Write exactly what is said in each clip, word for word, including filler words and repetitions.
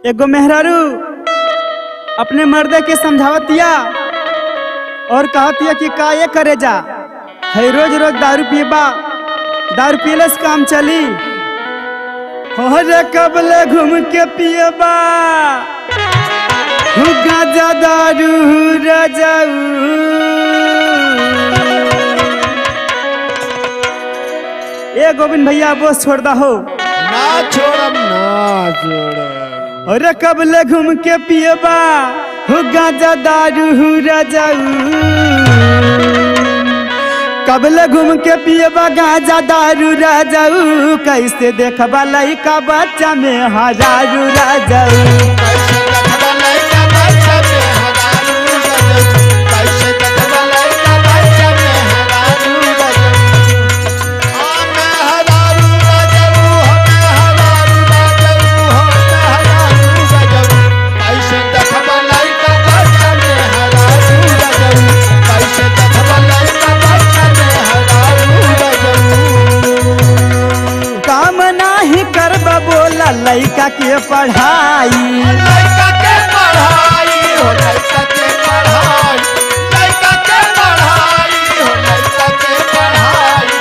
एगो मेहरारू अपने मर्दे के समझावतिया और कहतिया कि का ये करे जा है रोज रोज दारू पीबा, दारू पीले से काम चली हो रे कबले घूम के पिएबा गाजा दारू रजाऊ। ए गोविंद भैया बोस छोड़ दा हो ना छोड़म ना छोड़म। अरे कबले घूम के पिएबा हो गाजा दारू रजाऊ। कबले घूम के पिएबा गाजा दारू रजाऊ। कैसे देखबा लइका बच्चा में हजारू रजाऊ। लइका के पढ़ाई लइका के पढ़ाई हो लइका के पढ़ाई लइका के पढ़ाई हो लइका के पढ़ाई।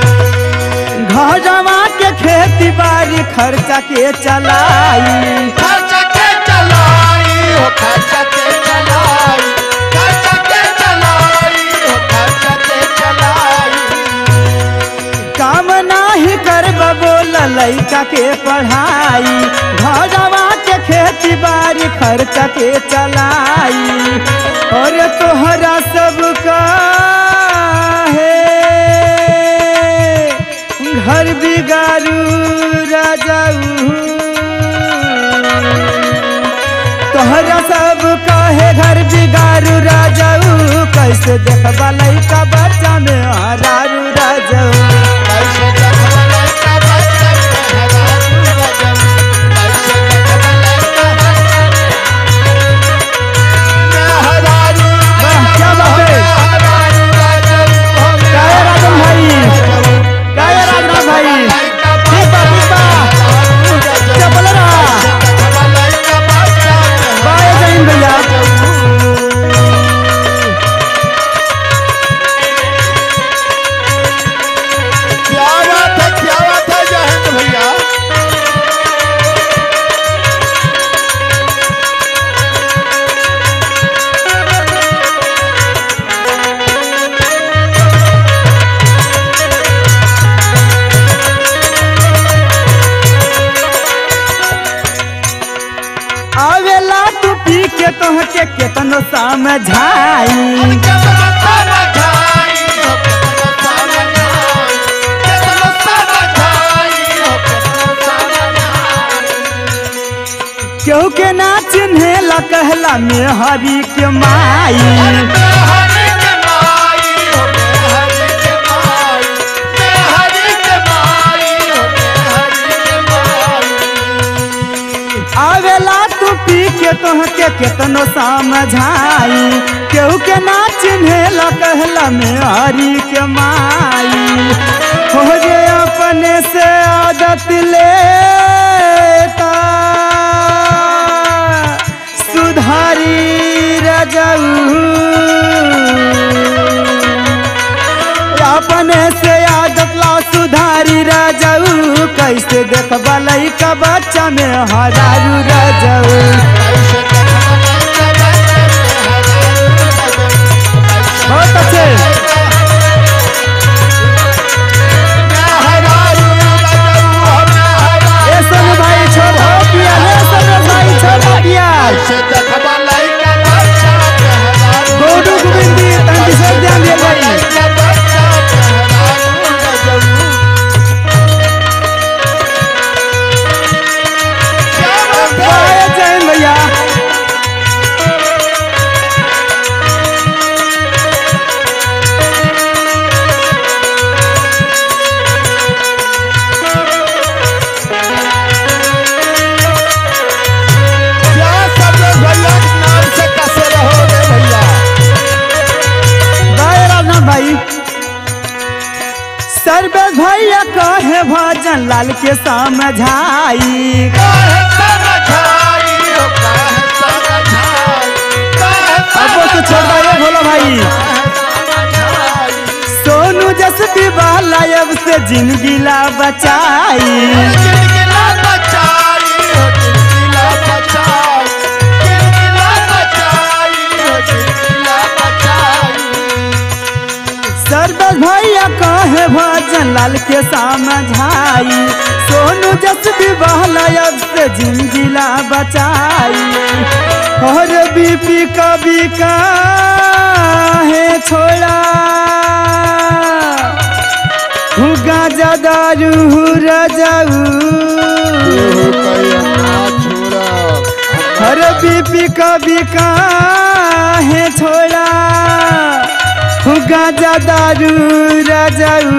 घरवा के खेती बाड़ी खर्चा के चलाई खर्चा के चलाई हो खर्चा के चलाई खर्चा के चलाई हो खर्चा के चलाई। काम नाही करबा बोला लइका के पढ़ाई घरवा के खेती बाड़ी खर्चा के चलाई। और तोहरा सब का है घर बिगाड़ू राजाऊ। तोहरा सब का है घर बिगाड़ू राजाऊ। कैसे देखबा लइका बच्चा में हरारू राजाऊ। आवेला तू पी के तोहके केतनो समझाई केहू के ना चिन्हेला कहला में हरी के माई। आवेला तू पी के तोहके केतनो समझाई केहू के ना चिन्हेला कहला में हरी के माई। हो जे अपने से आदत लेता सुधारी रजाऊ। अपने से आदत ला सुधारी रजाऊ। कैसे देखबा लइका बच्चा में हजारू रजाऊ। बहुत अच्छे ए सोनू भाई छोड़ पिया ले सोनू भाई छोड़ पिया गोडू गोविंदी तंगी से ध्यान दे भाई। सर्वेश भैया कहे भजन लाल के समझाई समझाई अब तो छोड़ दो ये भोला भाई। सोनू जस विवाह लायब से जिंदगी ला बचाई। सरबत भैया कहे भजन लाल के समझाई। सोनू जस विवाह लायब से जिंदगी ला बचाई। और बीपी कभी काहे छोड़ा गाजा दारू रजाऊ। हर बीपी कभी काहे छोड़ा गाजा दारू रजाऊ।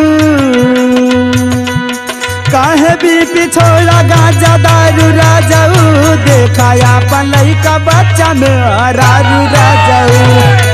काहे बीपी छोड़ा गाजा दारू रजाऊ। देखा अपन लइका बच्चा में हरारू रजाऊ।